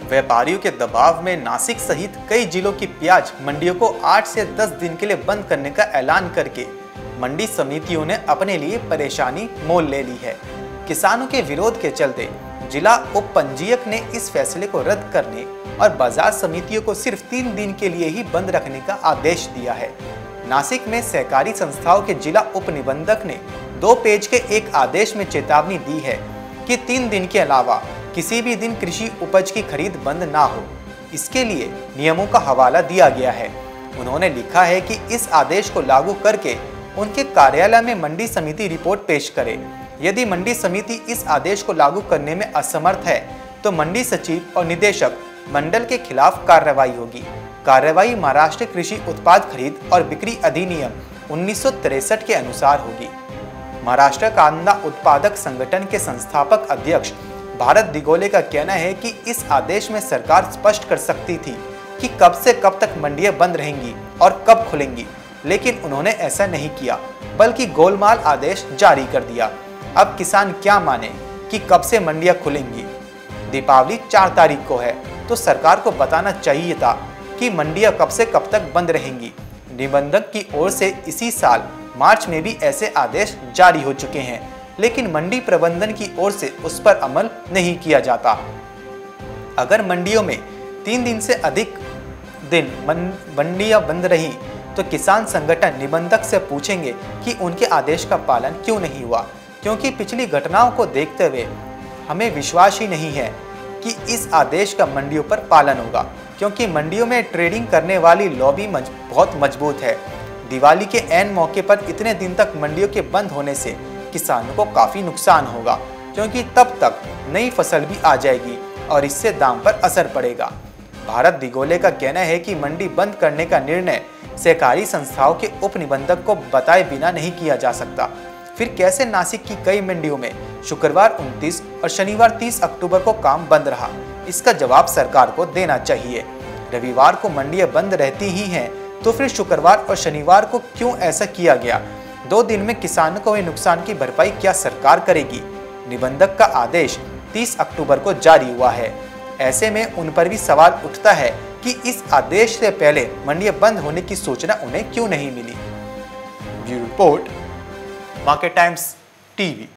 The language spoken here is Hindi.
व्यापारियों के दबाव में नासिक सहित कई जिलों की प्याज मंडियों को 8 से 10 दिन के लिए बंद करने का ऐलान करके मंडी समितियों ने अपने लिए परेशानी मोल ले ली है। किसानों के विरोध के चलते जिला उप पंजीयक ने इस फैसले को रद्द करने और बाजार समितियों को सिर्फ 3 दिन के लिए ही बंद रखने का आदेश दिया है। नासिक में सहकारी संस्थाओं के जिला उप निबंधक ने 2 पेज के एक आदेश में चेतावनी दी है कि 3 दिन के अलावा किसी भी दिन कृषि उपज की खरीद बंद ना हो। इसके लिए नियमों का हवाला दिया गया है। उन्होंने लिखा है कि इस आदेश को लागू करके उनके कार्यालय में मंडी समिति रिपोर्ट पेश करे। यदि मंडी समिति इस आदेश को लागू करने में असमर्थ है तो मंडी सचिव और निदेशक मंडल के खिलाफ कार्रवाई होगी। कार्रवाई महाराष्ट्र कृषि उत्पाद खरीद और बिक्री अधिनियम 1963 के अनुसार होगी। महाराष्ट्र कांदा उत्पादक संगठन के संस्थापक अध्यक्ष भारत दिगोले का कहना है कि इस आदेश में सरकार स्पष्ट कर सकती थी कि कब से कब तक मंडियां बंद रहेंगी और कब खुलेंगी, लेकिन उन्होंने ऐसा नहीं किया बल्कि गोलमाल आदेश जारी कर दिया। अब किसान क्या माने कि कब से मंडियां खुलेंगी? दीपावली 4 तारीख को है तो सरकार को बताना चाहिए था कि मंडियां कब से कब तक बंद रहेंगी। निबंधक की ओर से इसी साल मार्च में भी ऐसे आदेश जारी हो चुके हैं, लेकिन मंडी प्रबंधन की ओर से उस पर अमल नहीं किया जाता। अगर मंडियों में 3 दिन से अधिक दिन मंडियां बंद रही तो किसान संगठन निबंधक से पूछेंगे कि उनके आदेश का पालन क्यों नहीं हुआ, क्योंकि पिछली घटनाओं को देखते हुए हमें विश्वास ही नहीं है कि इस आदेश का मंडियों पर पालन होगा, क्योंकि मंडियों में ट्रेडिंग करने वाली लॉबी बहुत मजबूत है। दिवाली के ऐन मौके पर इतने दिन तक मंडियों के बंद होने से किसानों को काफी नुकसान होगा, क्योंकि तब तक नई फसल भी आ जाएगी और इससे दाम पर असर पड़ेगा। भारत दिगोले का कहना है कि मंडी बंद करने का निर्णय सहकारी संस्थाओं के उप निबंधक को बताए बिना नहीं किया जा सकता। फिर कैसे नासिक की कई मंडियों में शुक्रवार 29 और शनिवार 30 अक्टूबर को काम बंद रहा? इसका जवाब सरकार को देना चाहिए। रविवार को मंडियां बंद रहती ही हैं, तो फिर शुक्रवार और शनिवार को क्यों ऐसा किया गया? 2 दिन में किसानों को हुए नुकसान की भरपाई क्या सरकार करेगी? निबंधक का आदेश 30 अक्टूबर को जारी हुआ है। ऐसे में उन पर भी सवाल उठता है कि इस आदेश से पहले मंडियां बंद होने की सूचना उन्हें क्यों नहीं मिली। Bureau report, Market Times TV.